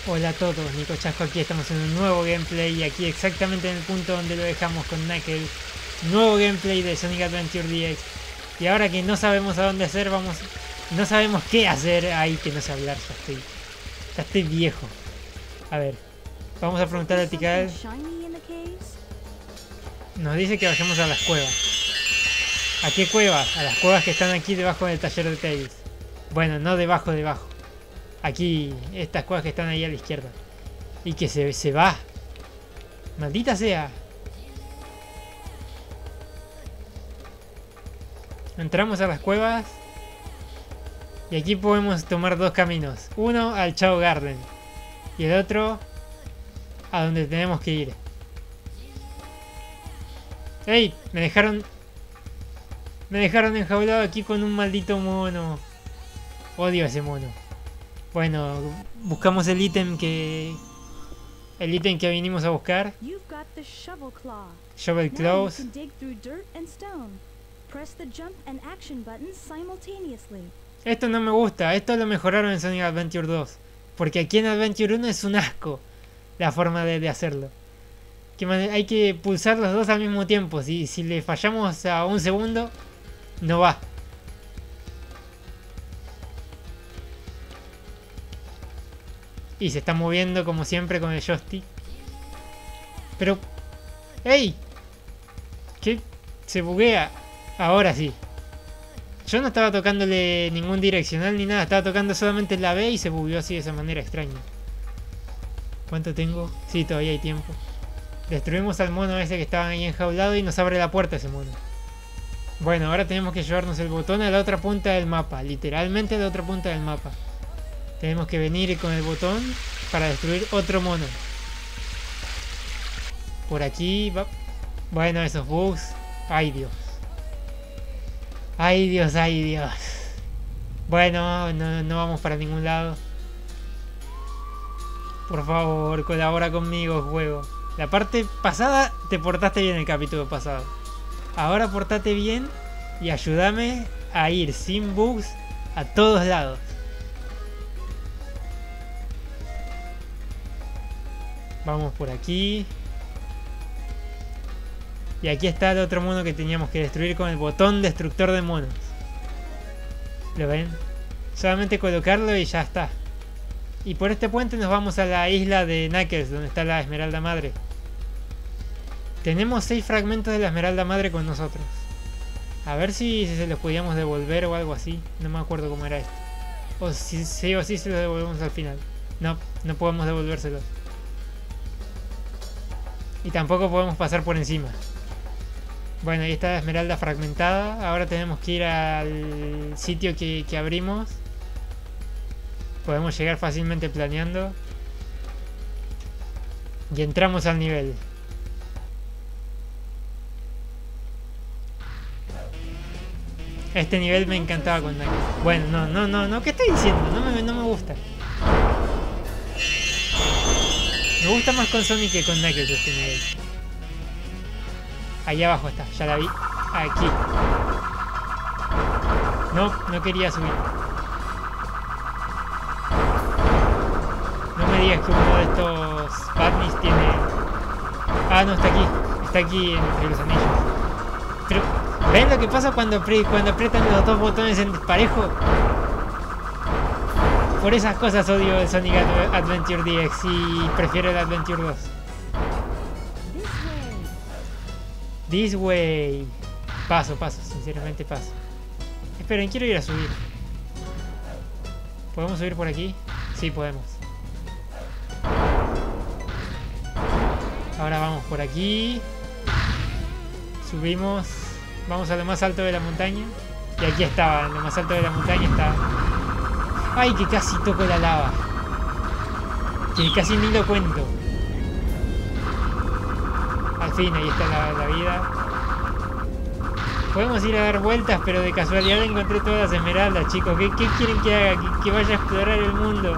Hola a todos, Nico Chasco aquí, estamos en un nuevo gameplay y aquí exactamente en el punto donde lo dejamos con Knuckles. Nuevo gameplay de Sonic Adventure DX. Y ahora que no sabemos a dónde hacer, no sabemos qué hacer. Ay, que no sé hablar, ya estoy viejo. A ver, vamos a preguntar a Tikal. Nos dice que vayamos a las cuevas. ¿A qué cuevas? A las cuevas que están aquí debajo del taller de Tails. Bueno, no debajo. Aquí, estas cuevas que están ahí a la izquierda. Y que se va. Maldita sea. Entramos a las cuevas. Y aquí podemos tomar dos caminos. Uno al Chao Garden. Y el otro a donde tenemos que ir. ¡Ey! Me dejaron enjaulado aquí con un maldito mono. Odio a ese mono. Bueno, buscamos el ítem que vinimos a buscar. Shovel Claws. Esto no me gusta, esto lo mejoraron en Sonic Adventure 2. Porque aquí en Adventure 1 es un asco la forma de hacerlo. Hay que pulsar los dos al mismo tiempo. Si le fallamos a un segundo, no va. Y se está moviendo como siempre con el joystick. Pero... ¡Ey! ¿Qué? Se buguea. Ahora sí. Yo no estaba tocándole ningún direccional ni nada. Estaba tocando solamente la B y se bugueó así de esa manera extraña. ¿Cuánto tengo? Sí, todavía hay tiempo. Destruimos al mono ese que estaba ahí enjaulado y nos abre la puerta ese mono. Bueno, ahora tenemos que llevarnos el botón a la otra punta del mapa. Literalmente a la otra punta del mapa. Tenemos que venir con el botón para destruir otro mono. Por aquí va... Bueno, esos bugs. Ay, Dios. Ay, Dios, ay, Dios. Bueno, no vamos para ningún lado. Por favor, colabora conmigo, juego. La parte pasada te portaste bien el capítulo pasado. Ahora portate bien y ayúdame a ir sin bugs a todos lados. Vamos por aquí. Y aquí está el otro mono que teníamos que destruir con el botón destructor de monos. ¿Lo ven? Solamente colocarlo y ya está. Y por este puente nos vamos a la isla de Knuckles, donde está la Esmeralda Madre. Tenemos 6 fragmentos de la Esmeralda Madre con nosotros. A ver si se los podíamos devolver o algo así. No me acuerdo cómo era esto. O si sí o sí se los devolvemos al final. No podemos devolvérselos. Y tampoco podemos pasar por encima. Bueno, ahí está la esmeralda fragmentada. Ahora tenemos que ir al sitio que abrimos. Podemos llegar fácilmente planeando. Y entramos al nivel. Este nivel me encantaba con Knuckles. Bueno, no, ¿qué estoy diciendo? No me gusta. Me gusta más con Sonic que con Knuckles este nivel. Ahí abajo está, ya la vi. Aquí. No quería subir. No me digas que uno de estos Badniks tiene... Ah, no, está aquí. Está aquí entre los anillos. Pero, ¿ven lo que pasa cuando aprietan los dos botones en desparejo? Por esas cosas odio el Sonic Adventure DX y prefiero el Adventure 2. This way. Paso, sinceramente paso. Esperen, quiero ir a subir. ¿Podemos subir por aquí? Sí, podemos. Ahora vamos por aquí. Subimos. Vamos a lo más alto de la montaña. Y aquí estaba, en lo más alto de la montaña está... ¡Ay, que casi toco la lava! Que casi ni lo cuento. Al fin, ahí está la vida. Podemos ir a dar vueltas, pero de casualidad encontré todas las esmeraldas, chicos. ¿Qué quieren que haga? ¿Que vaya a explorar el mundo?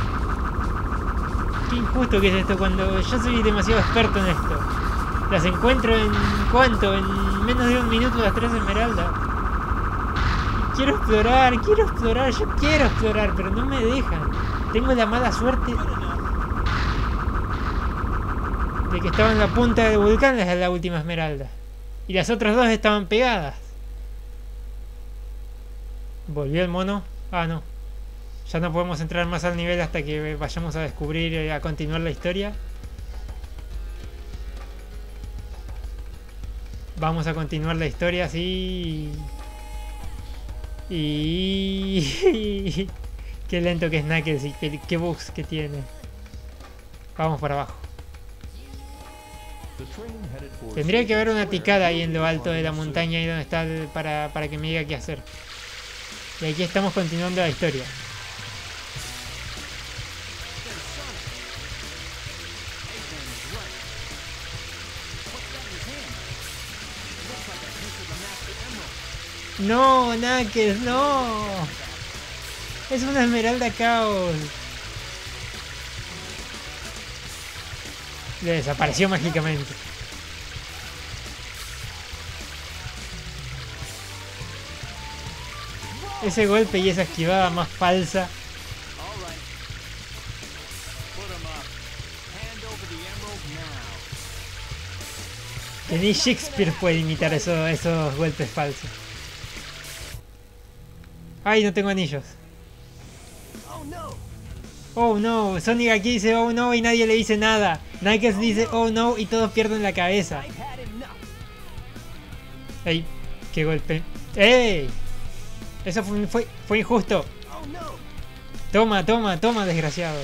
Qué injusto que es esto cuando yo soy demasiado experto en esto. Las encuentro en... ¿cuánto? En menos de un minuto las 3 esmeraldas. Quiero explorar, yo quiero explorar, pero no me dejan. Tengo la mala suerte De que estaba en la punta del volcán desde la última esmeralda. Y las otras dos estaban pegadas. ¿Volvió el mono? Ah, no. Ya no podemos entrar más al nivel hasta que vayamos a descubrir, a continuar la historia. Vamos a continuar la historia así. Y... qué lento que es Knuckles y qué bugs que tiene. Vamos para abajo. Tendría que haber una picada ahí en lo alto de la montaña, ahí donde está para que me diga qué hacer. Y aquí estamos continuando la historia. No, Knuckles, no. Es una esmeralda caos. Le desapareció mágicamente. Ese golpe y esa esquivada más falsa. Que ni Shakespeare puede imitar esos golpes falsos. Ay, no tengo anillos. Oh no, Sonic aquí dice oh no y nadie le dice nada. Knuckles dice oh no y todos pierden la cabeza. ¡Ey! ¡Qué golpe! ¡Ey! Eso fue injusto. Toma, desgraciado.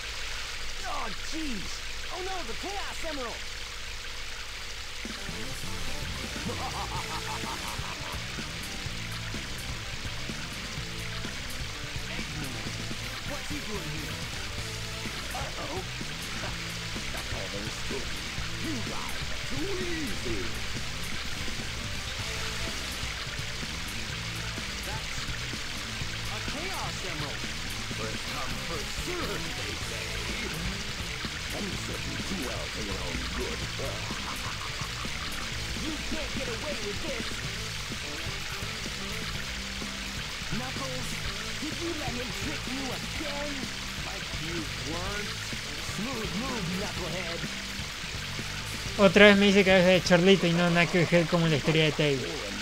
Otra vez me dice cabeza de Chorlito y no Knucklehead como en la historia de Tails.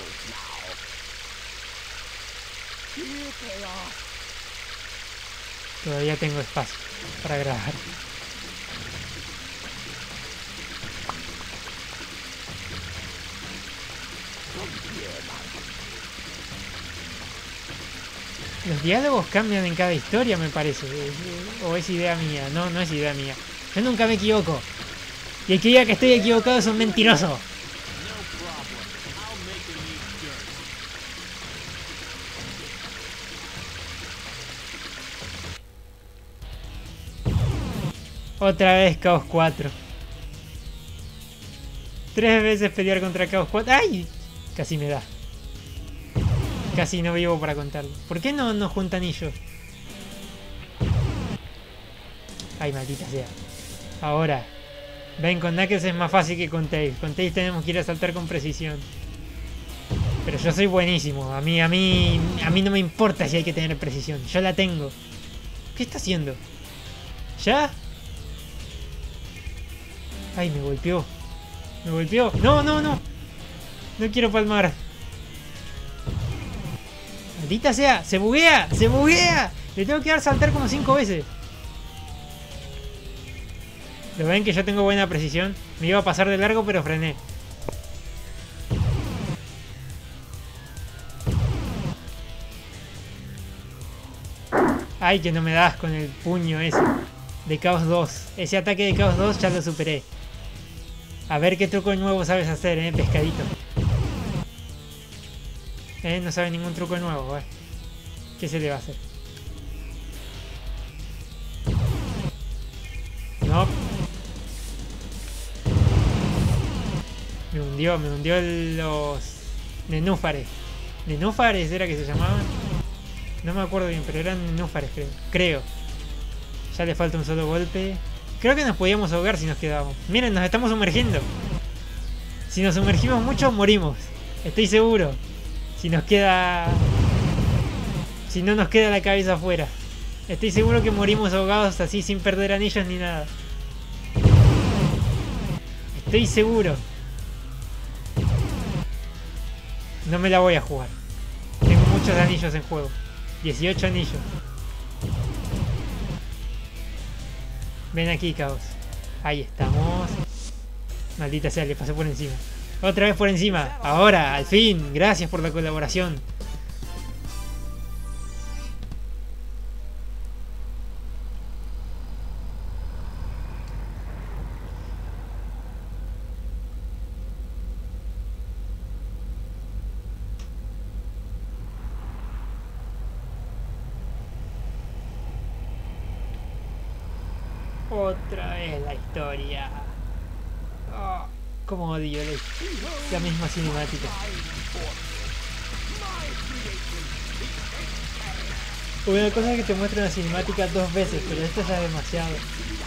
Todavía tengo espacio para grabar. Los diálogos cambian en cada historia, me parece. O es idea mía. No, no es idea mía. Yo nunca me equivoco. Y el que diga que estoy equivocado es un mentiroso. Otra vez Chaos 4. 3 veces pelear contra Chaos 4. ¡Ay! Casi me da. Casi no vivo para contarlo. ¿Por qué no nos junta anillos? Ay, maldita sea. Ahora. Ven, con Knuckles es más fácil que con Tails. Con Tails tenemos que ir a saltar con precisión. Pero yo soy buenísimo. A mí no me importa si hay que tener precisión. Yo la tengo. ¿Qué está haciendo? ¿Ya? Ay, me golpeó. Me golpeó. No, no, no. No quiero palmar. Maldita sea. Se buguea. Se buguea. Le tengo que dar saltar como 5 veces. ¿Lo ven que yo tengo buena precisión? Me iba a pasar de largo pero frené. Ay, que no me das con el puño ese. De Chaos 2. Ese ataque de Chaos 2 ya lo superé. A ver qué truco nuevo sabes hacer, pescadito. No sabe ningún truco nuevo, ¿qué se le va a hacer? No. Me hundió los nenúfares. ¿Nenúfares era que se llamaban? No me acuerdo bien, pero eran nenúfares, creo. Ya le falta un solo golpe. Creo que nos podíamos ahogar si nos quedábamos. Miren, nos estamos sumergiendo. Si nos sumergimos mucho, morimos. Estoy seguro. Si nos queda... Si no nos queda la cabeza afuera. Estoy seguro que morimos ahogados así sin perder anillos ni nada. Estoy seguro. No me la voy a jugar. Tengo muchos anillos en juego. 18 anillos. Ven aquí, Caos. Ahí estamos. Maldita sea, le pasé por encima. Otra vez por encima. Ahora, al fin. Gracias por la colaboración. Otra vez la historia. Oh, cómo odio la misma cinemática. Una cosa es que te muestra una cinemática 2 veces, pero esto ya es demasiado.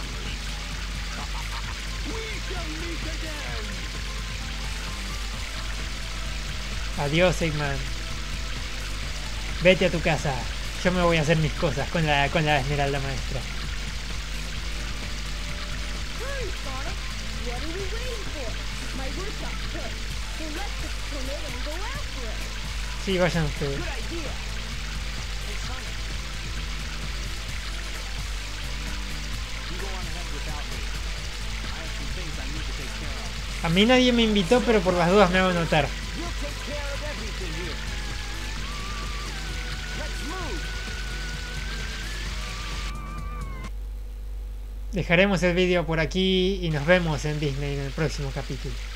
Adiós, Eggman. Vete a tu casa. Yo me voy a hacer mis cosas con la Esmeralda Maestra. Sí, vayan ustedes. A mí nadie me invitó, pero por las dudas me hago notar. Dejaremos el vídeo por aquí y nos vemos en Disney en el próximo capítulo.